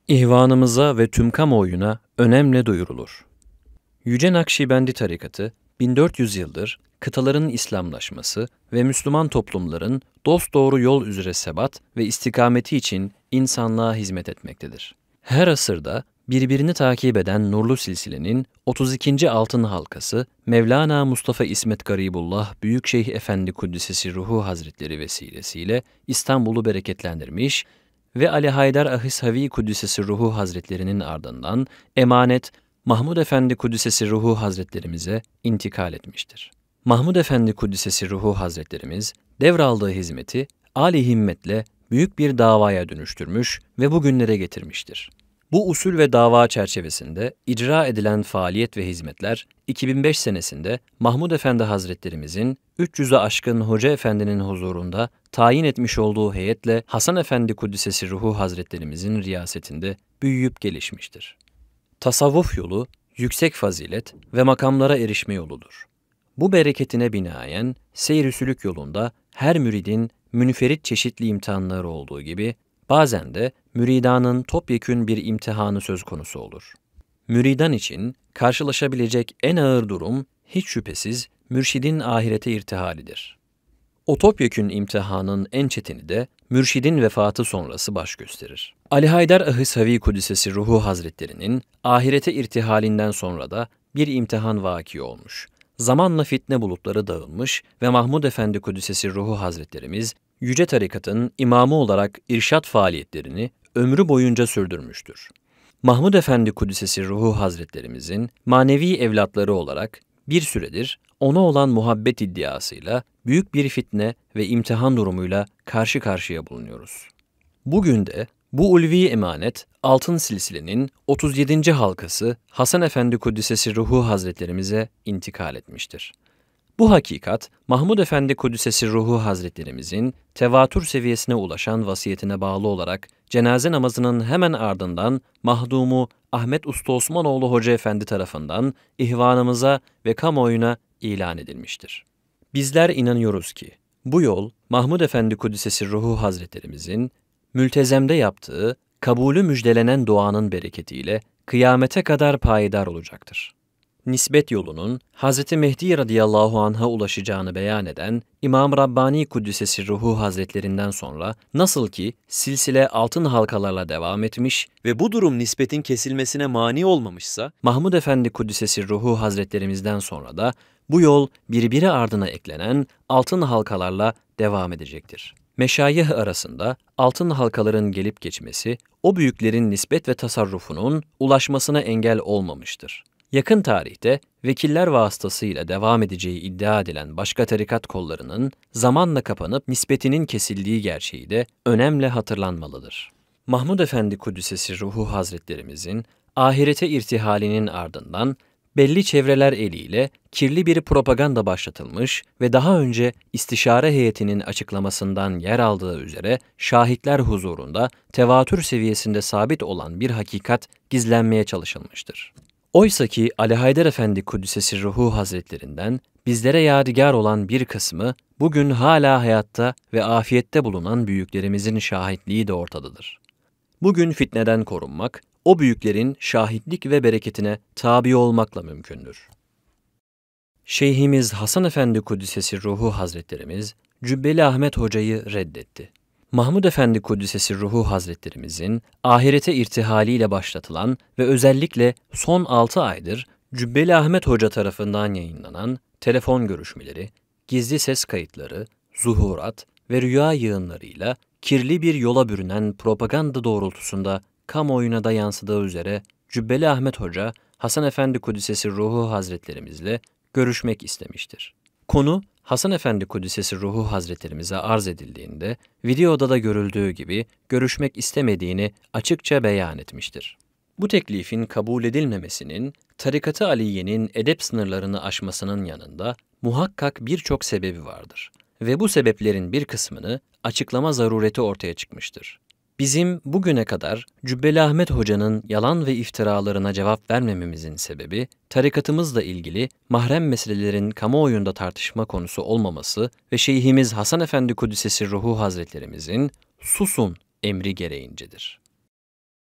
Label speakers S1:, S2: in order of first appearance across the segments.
S1: İhvanımıza ve tüm kamuoyuna önemli duyurulur. Yüce Nakşibendi tarikatı, 1400 yıldır kıtaların İslamlaşması ve Müslüman toplumların dosdoğru yol üzere sebat ve istikameti için insanlığa hizmet etmektedir. Her asırda birbirini takip eden nurlu silsilenin 32. altın halkası Mevlana Mustafa İsmet Garibullah Büyükşeyh Efendi Kuddisesi Ruhu Hazretleri vesilesiyle İstanbul'u bereketlendirmiş ve Ali Haydar Ahis-Havi Kuddisesi Ruhu Hazretlerinin ardından emanet Mahmud Efendi Kuddisesi Ruhu Hazretlerimize intikal etmiştir. Mahmud Efendi Kuddisesi Ruhu Hazretlerimiz devraldığı hizmeti âli himmetle büyük bir davaya dönüştürmüş ve bugünlere getirmiştir. Bu usul ve dava çerçevesinde icra edilen faaliyet ve hizmetler 2005 senesinde Mahmud Efendi Hazretlerimizin 300'e aşkın Hoca Efendi'nin huzurunda tayin etmiş olduğu heyetle Hasan Efendi Kuddisesi Ruhu Hazretlerimizin riyasetinde büyüyüp gelişmiştir. Tasavvuf yolu, yüksek fazilet ve makamlara erişme yoludur. Bu bereketine binaen seyr-i sülük yolunda her müridin münferit çeşitli imtihanları olduğu gibi bazen de müridanın topyekün bir imtihanı söz konusu olur. Müridan için karşılaşabilecek en ağır durum hiç şüphesiz mürşidin ahirete irtihalidir. O topyekün imtihanın en çetini de mürşidin vefatı sonrası baş gösterir. Ali Haydar Ahis-Havi Kuddisesi Ruhu Hazretlerinin ahirete irtihalinden sonra da bir imtihan vaki olmuş. Zamanla fitne bulutları dağılmış ve Mahmud Efendi Kuddisesi Ruhu Hazretlerimiz Yüce Tarikat'ın imamı olarak irşat faaliyetlerini ömrü boyunca sürdürmüştür. Mahmud Efendi Kuddisesi Ruhu Hazretlerimizin manevi evlatları olarak bir süredir ona olan muhabbet iddiasıyla büyük bir fitne ve imtihan durumuyla karşı karşıya bulunuyoruz. Bugün de bu ulvi emanet altın silsilenin 37. halkası Hasan Efendi Kuddisesi Ruhu Hazretlerimize intikal etmiştir. Bu hakikat, Mahmud Efendi Kuddisesi Ruhu Hazretlerimizin tevatür seviyesine ulaşan vasiyetine bağlı olarak cenaze namazının hemen ardından mahdumu Ahmet Usta Osmanoğlu Hoca Efendi tarafından ihvanımıza ve kamuoyuna ilan edilmiştir. Bizler inanıyoruz ki bu yol Mahmud Efendi Kuddisesi Ruhu Hazretlerimizin mültezemde yaptığı kabulü müjdelenen duanın bereketiyle kıyamete kadar payidar olacaktır. Nisbet yolunun Hz. Mehdi radıyallahu anh'a ulaşacağını beyan eden İmam Rabbani Kuddisesi Ruhu Hazretlerinden sonra nasıl ki silsile altın halkalarla devam etmiş ve bu durum nisbetin kesilmesine mani olmamışsa, Mahmud Efendi Kuddisesi Ruhu Hazretlerimizden sonra da bu yol birbiri ardına eklenen altın halkalarla devam edecektir. Meşayih arasında altın halkaların gelip geçmesi, o büyüklerin nisbet ve tasarrufunun ulaşmasına engel olmamıştır. Yakın tarihte vekiller vasıtasıyla devam edeceği iddia edilen başka tarikat kollarının zamanla kapanıp nispetinin kesildiği gerçeği de önemli hatırlanmalıdır. Mahmud Efendi Kuddisesi Ruhu Hazretlerimizin ahirete irtihalinin ardından belli çevreler eliyle kirli bir propaganda başlatılmış ve daha önce istişare heyetinin açıklamasından yer aldığı üzere şahitler huzurunda tevatür seviyesinde sabit olan bir hakikat gizlenmeye çalışılmıştır. Oysa ki Ali Haydar Efendi Kuddisesi Ruhu Hazretlerinden bizlere yadigar olan bir kısmı bugün hala hayatta ve afiyette bulunan büyüklerimizin şahitliği de ortadadır. Bugün fitneden korunmak, o büyüklerin şahitlik ve bereketine tabi olmakla mümkündür. Şeyhimiz Hasan Efendi Kuddisesi Ruhu Hazretlerimiz Cübbeli Ahmet Hoca'yı reddetti. Mahmud Efendi Kuddisesi Ruhu Hazretlerimizin ahirete irtihaliyle başlatılan ve özellikle son 6 aydır Cübbeli Ahmet Hoca tarafından yayınlanan telefon görüşmeleri, gizli ses kayıtları, zuhurat ve rüya yığınlarıyla kirli bir yola bürünen propaganda doğrultusunda kamuoyuna da yansıdığı üzere Cübbeli Ahmet Hoca, Hasan Efendi Kuddisesi Ruhu Hazretlerimizle görüşmek istemiştir. Konu Hasan Efendi Kuddisesi Ruhu Hazretlerimize arz edildiğinde videoda da görüldüğü gibi görüşmek istemediğini açıkça beyan etmiştir. Bu teklifin kabul edilmemesinin Tarikat-ı Aliye'nin edep sınırlarını aşmasının yanında muhakkak birçok sebebi vardır ve bu sebeplerin bir kısmını açıklama zarureti ortaya çıkmıştır. Bizim bugüne kadar Cübbeli Ahmet Hoca'nın yalan ve iftiralarına cevap vermememizin sebebi, tarikatımızla ilgili mahrem meselelerin kamuoyunda tartışma konusu olmaması ve Şeyhimiz Hasan Efendi Kuddisesi Ruhu Hazretlerimizin "susun" emri gereğincedir.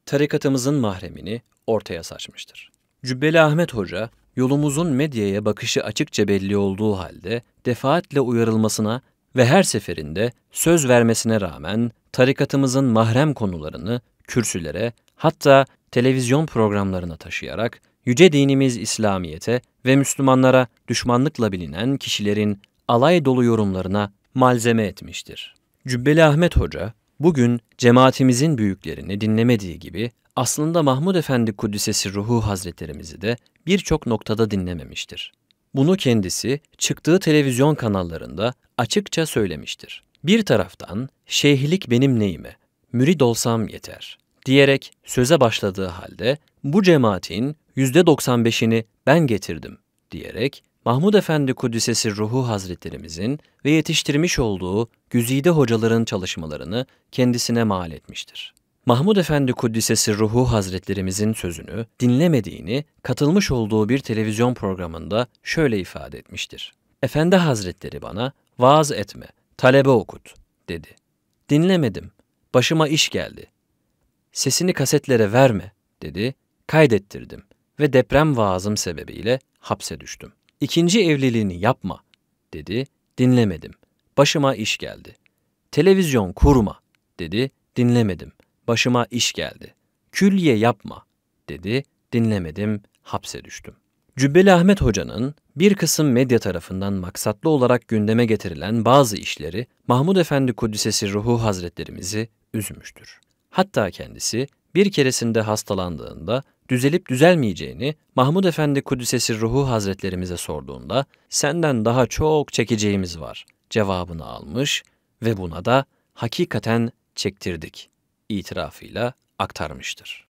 S1: tarikatımızın mahremini ortaya saçmıştır. Cübbeli Ahmet Hoca, yolumuzun medyaya bakışı açıkça belli olduğu halde defaatle uyarılmasına ve her seferinde söz vermesine rağmen tarikatımızın mahrem konularını kürsülere, hatta televizyon programlarına taşıyarak yüce dinimiz İslamiyet'e ve Müslümanlara düşmanlıkla bilinen kişilerin alay dolu yorumlarına malzeme etmiştir. Cübbeli Ahmet Hoca, bugün cemaatimizin büyüklerini dinlemediği gibi aslında Mahmud Efendi Kuddisesi Ruhu Hazretlerimizi de birçok noktada dinlememiştir. Bunu kendisi çıktığı televizyon kanallarında açıkça söylemiştir. Bir taraftan şeyhlik benim neyime, mürid olsam yeter diyerek söze başladığı halde bu cemaatin %95'ini ben getirdim diyerek Mahmud Efendi Kuddisesi Ruhu Hazretlerimizin ve yetiştirmiş olduğu güzide hocaların çalışmalarını kendisine mal etmiştir. Mahmud Efendi Kuddisesi Ruhu Hazretlerimizin sözünü dinlemediğini katılmış olduğu bir televizyon programında şöyle ifade etmiştir. Efendi Hazretleri bana vaaz etme, talebe okut dedi. Dinlemedim, başıma iş geldi. Sesini kasetlere verme dedi, kaydettirdim ve deprem vaazım sebebiyle hapse düştüm. İkinci evliliğini yapma dedi, dinlemedim, başıma iş geldi. Televizyon kurma dedi, dinlemedim, başıma iş geldi. Külliye yapma dedi, dinlemedim, hapse düştüm. Cübbeli Ahmet Hoca'nın bir kısım medya tarafından maksatlı olarak gündeme getirilen bazı işleri Mahmud Efendi Kuddisesi Ruhu Hazretlerimizi üzmüştür. Hatta kendisi bir keresinde hastalandığında düzelip düzelmeyeceğini Mahmud Efendi Kuddisesi Ruhu Hazretlerimize sorduğunda senden daha çok çekeceğimiz var cevabını almış ve buna da hakikaten çektirdik itirafıyla aktarmıştır.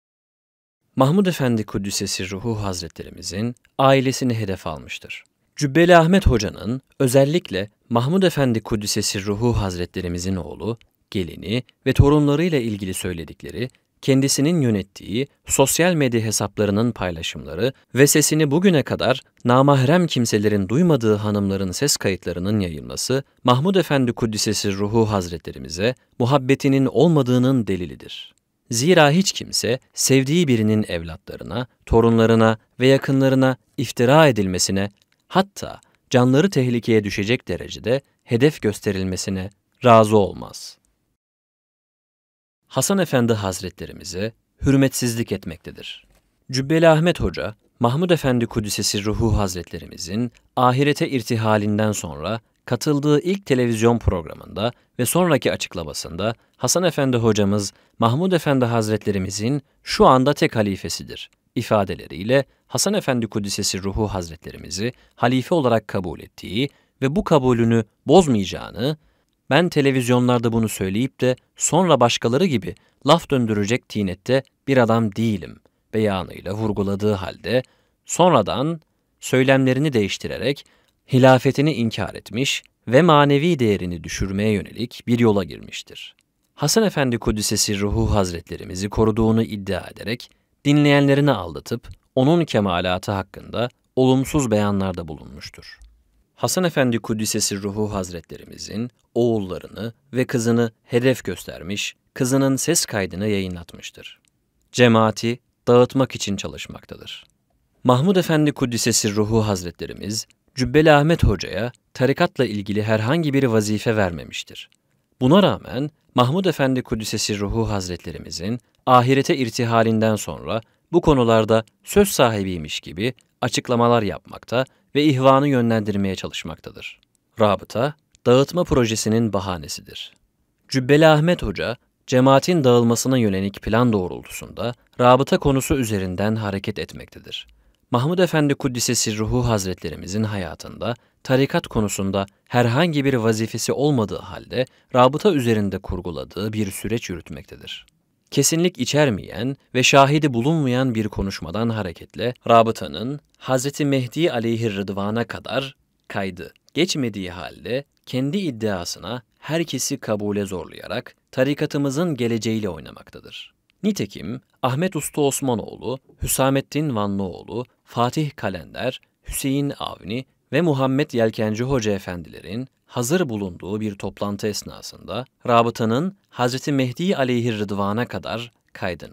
S1: Mahmud Efendi Kuddisesi Ruhu Hazretlerimizin ailesini hedef almıştır. Cübbeli Ahmet Hoca'nın özellikle Mahmud Efendi Kuddisesi Ruhu Hazretlerimizin oğlu, gelini ve torunlarıyla ilgili söyledikleri, kendisinin yönettiği sosyal medya hesaplarının paylaşımları ve sesini bugüne kadar namahrem kimselerin duymadığı hanımların ses kayıtlarının yayılması, Mahmud Efendi Kuddisesi Ruhu Hazretlerimize muhabbetinin olmadığının delilidir. Zira hiç kimse sevdiği birinin evlatlarına, torunlarına ve yakınlarına iftira edilmesine, hatta canları tehlikeye düşecek derecede hedef gösterilmesine razı olmaz. Hasan Efendi Hazretlerimize hürmetsizlik etmektedir. Cübbeli Ahmet Hoca, Mahmud Efendi Kuddisesi Ruhu Hazretlerimizin ahirete irtihalinden sonra katıldığı ilk televizyon programında ve sonraki açıklamasında Hasan Efendi hocamız Mahmud Efendi Hazretlerimizin şu anda tek halifesidir ifadeleriyle Hasan Efendi Kuddisesi Ruhu Hazretlerimizi halife olarak kabul ettiği ve bu kabulünü bozmayacağını, ben televizyonlarda bunu söyleyip de sonra başkaları gibi laf döndürecek tinette bir adam değilim beyanıyla vurguladığı halde sonradan söylemlerini değiştirerek hilafetini inkar etmiş ve manevi değerini düşürmeye yönelik bir yola girmiştir. Hasan Efendi Kuddisesi Ruhu Hazretlerimizi koruduğunu iddia ederek dinleyenlerini aldatıp onun kemalatı hakkında olumsuz beyanlarda bulunmuştur. Hasan Efendi Kuddisesi Ruhu Hazretlerimizin oğullarını ve kızını hedef göstermiş, kızının ses kaydını yayınlatmıştır. Cemaati dağıtmak için çalışmaktadır. Mahmud Efendi Kuddisesi Ruhu Hazretlerimiz, Cübbeli Ahmet Hoca'ya tarikatla ilgili herhangi bir vazife vermemiştir. Buna rağmen Mahmud Efendi Kuddisesi Ruhu Hazretlerimizin ahirete irtihalinden sonra bu konularda söz sahibiymiş gibi açıklamalar yapmakta ve ihvanı yönlendirmeye çalışmaktadır. Rabıta, dağıtma projesinin bahanesidir. Cübbeli Ahmet Hoca, cemaatin dağılmasına yönelik plan doğrultusunda rabıta konusu üzerinden hareket etmektedir. Mahmud Efendi Kuddisesi Ruhu Hazretlerimizin hayatında tarikat konusunda herhangi bir vazifesi olmadığı halde rabıta üzerinde kurguladığı bir süreç yürütmektedir. Kesinlik içermeyen ve şahidi bulunmayan bir konuşmadan hareketle rabıtanın Hz. Mehdi aleyhi rıdvana kadar kaydı geçmediği halde kendi iddiasına herkesi kabule zorlayarak tarikatımızın geleceğiyle oynamaktadır. Nitekim Ahmet Usta Osmanoğlu, Hüsamettin Vanlıoğlu, Fatih Kalender, Hüseyin Avni ve Muhammed Yelkenci Hoca efendilerin hazır bulunduğu bir toplantı esnasında rabıtanın Hz. Mehdi aleyhi rıdvana kadar kaydının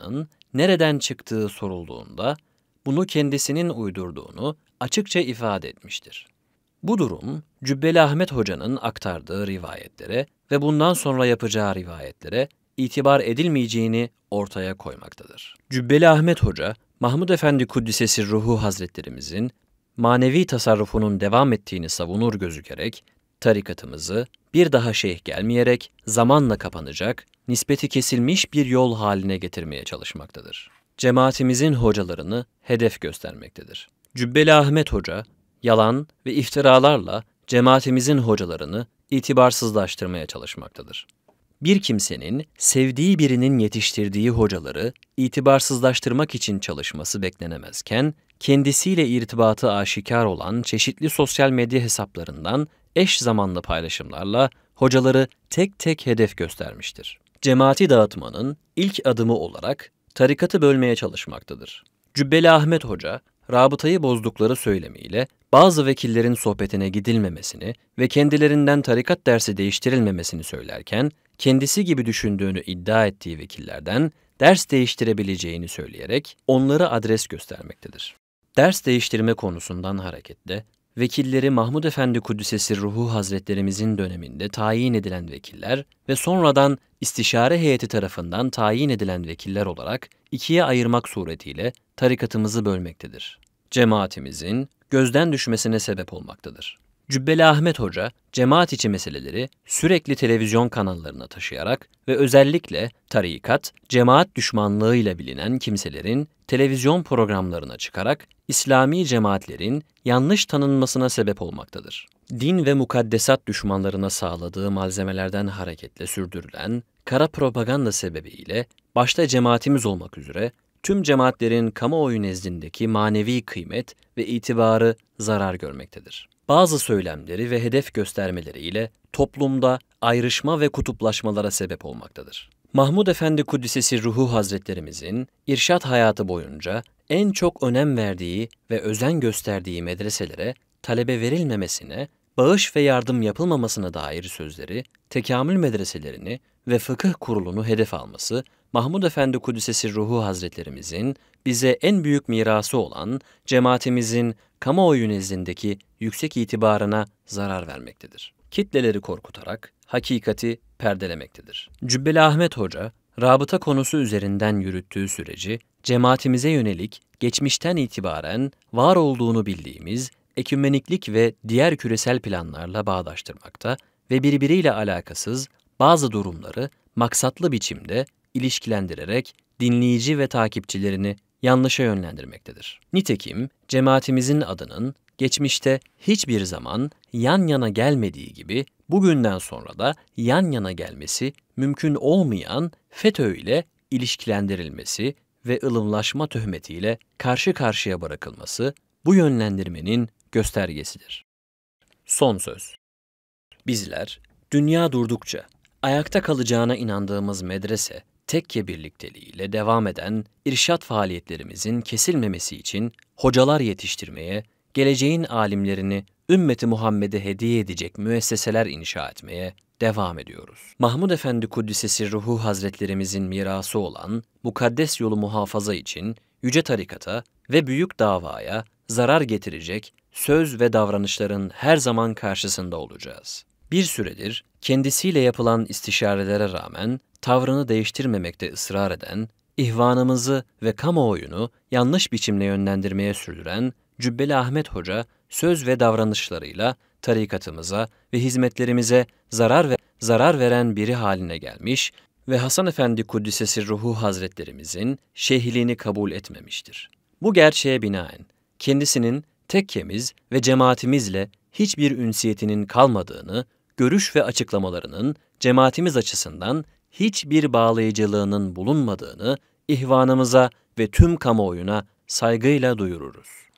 S1: nereden çıktığı sorulduğunda bunu kendisinin uydurduğunu açıkça ifade etmiştir. Bu durum, Cübbeli Ahmet Hoca'nın aktardığı rivayetlere ve bundan sonra yapacağı rivayetlere itibar edilmeyeceğini ortaya koymaktadır. Cübbeli Ahmet Hoca, Mahmud Efendi Kuddisesi Ruhu Hazretlerimizin manevi tasarrufunun devam ettiğini savunur gözükerek, tarikatımızı bir daha şeyh gelmeyerek zamanla kapanacak, nispeti kesilmiş bir yol haline getirmeye çalışmaktadır. Cemaatimizin hocalarını hedef göstermektedir. Cübbeli Ahmet Hoca, yalan ve iftiralarla cemaatimizin hocalarını itibarsızlaştırmaya çalışmaktadır. Bir kimsenin sevdiği birinin yetiştirdiği hocaları itibarsızlaştırmak için çalışması beklenemezken, kendisiyle irtibatı aşikar olan çeşitli sosyal medya hesaplarından eş zamanlı paylaşımlarla hocaları tek tek hedef göstermiştir. Cemaati dağıtmanın ilk adımı olarak tarikatı bölmeye çalışmaktadır. Cübbeli Ahmet Hoca, rabıtayı bozdukları söylemiyle bazı vekillerin sohbetine gidilmemesini ve kendilerinden tarikat dersi değiştirilmemesini söylerken, kendisi gibi düşündüğünü iddia ettiği vekillerden ders değiştirebileceğini söyleyerek onları adres göstermektedir. Ders değiştirme konusundan hareketle, vekilleri Mahmud Efendi Kuddisesi Ruhu Hazretlerimizin döneminde tayin edilen vekiller ve sonradan istişare heyeti tarafından tayin edilen vekiller olarak ikiye ayırmak suretiyle tarikatımızı bölmektedir. Cemaatimizin gözden düşmesine sebep olmaktadır. Cübbeli Ahmet Hoca, cemaat içi meseleleri sürekli televizyon kanallarına taşıyarak ve özellikle tarikat, cemaat düşmanlığıyla bilinen kimselerin televizyon programlarına çıkarak İslami cemaatlerin yanlış tanınmasına sebep olmaktadır. Din ve mukaddesat düşmanlarına sağladığı malzemelerden hareketle sürdürülen kara propaganda sebebiyle başta cemaatimiz olmak üzere tüm cemaatlerin kamuoyu nezdindeki manevi kıymet ve itibarı zarar görmektedir. Bazı söylemleri ve hedef göstermeleriyle toplumda ayrışma ve kutuplaşmalara sebep olmaktadır. Mahmud Efendi Kuddisesi Ruhu Hazretlerimizin irşat hayatı boyunca en çok önem verdiği ve özen gösterdiği medreselere talebe verilmemesine, bağış ve yardım yapılmamasına dair sözleri, tekamül medreselerini ve fıkıh kurulunu hedef alması, Mahmud Efendi Kuddisesi Ruhu Hazretlerimizin bize en büyük mirası olan cemaatimizin kamuoyu nezdindeki yüksek itibarına zarar vermektedir. Kitleleri korkutarak hakikati perdelemektedir. Cübbeli Ahmet Hoca, rabıta konusu üzerinden yürüttüğü süreci cemaatimize yönelik geçmişten itibaren var olduğunu bildiğimiz ekümeniklik ve diğer küresel planlarla bağdaştırmakta ve birbiriyle alakasız bazı durumları maksatlı biçimde ilişkilendirerek dinleyici ve takipçilerini yanlışa yönlendirmektedir. Nitekim cemaatimizin adının geçmişte hiçbir zaman yan yana gelmediği gibi bugünden sonra da yan yana gelmesi mümkün olmayan FETÖ ile ilişkilendirilmesi ve ılımlaşma töhmetiyle karşı karşıya bırakılması bu yönlendirmenin göstergesidir. Son söz. Bizler dünya durdukça ayakta kalacağına inandığımız medrese, tekke birlikteliğiyle devam eden irşat faaliyetlerimizin kesilmemesi için hocalar yetiştirmeye, geleceğin alimlerini ümmeti Muhammed'e hediye edecek müesseseler inşa etmeye devam ediyoruz. Mahmud Efendi Kuddisesi Ruhu Hazretlerimizin mirası olan mukaddes yolu muhafaza için yüce tarikata ve büyük davaya zarar getirecek söz ve davranışların her zaman karşısında olacağız. Bir süredir kendisiyle yapılan istişarelere rağmen tavrını değiştirmemekte ısrar eden, ihvanımızı ve kamuoyunu yanlış biçimde yönlendirmeye sürdüren Cübbeli Ahmet Hoca söz ve davranışlarıyla tarikatımıza ve hizmetlerimize zarar veren biri haline gelmiş ve Hasan Efendi Kuddisesi Ruhu Hazretlerimizin şeyhliğini kabul etmemiştir. Bu gerçeğe binaen kendisinin tekkemiz ve cemaatimizle hiçbir ünsiyetinin kalmadığını, görüş ve açıklamalarının cemaatimiz açısından hiçbir bağlayıcılığının bulunmadığını ihvanımıza ve tüm kamuoyuna saygıyla duyururuz.